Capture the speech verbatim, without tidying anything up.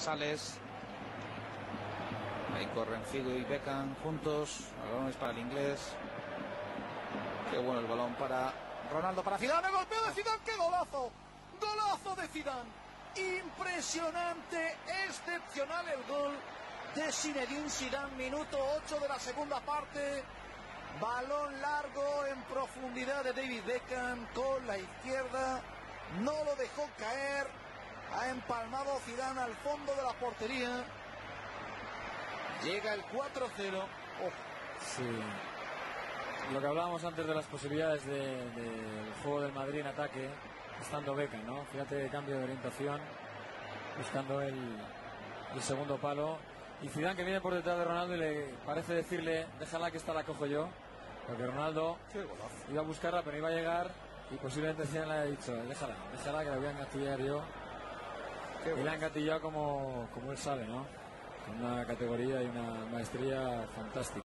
Sales. Ahí corren Figo y Beckham juntos. El balón es para el inglés. Qué bueno el balón para Ronaldo, para Zidane. El golpeo de Zidane. ¡Qué golazo! ¡Golazo de Zidane! Impresionante, excepcional el gol de Zinedine Zidane. Minuto ocho de la segunda parte. Balón largo en profundidad de David Beckham con la izquierda. No lo dejó caer. Ha empalmado Zidane al fondo de la portería. Llega el cuatro cero. Oh. Sí. Lo que hablábamos antes de las posibilidades del de, de juego del Madrid en ataque, estando Beckham, ¿no? Fíjate, cambio de orientación, buscando el, el segundo palo. Y Zidane, que viene por detrás de Ronaldo y le parece decirle, déjala que esta la cojo yo. Porque Ronaldo iba a buscarla, pero iba a llegar y posiblemente Zidane le haya dicho, déjala, déjala que la voy a engatillar yo. Y la ha engatillado como, como él sabe, ¿no? Con una categoría y una maestría fantástica.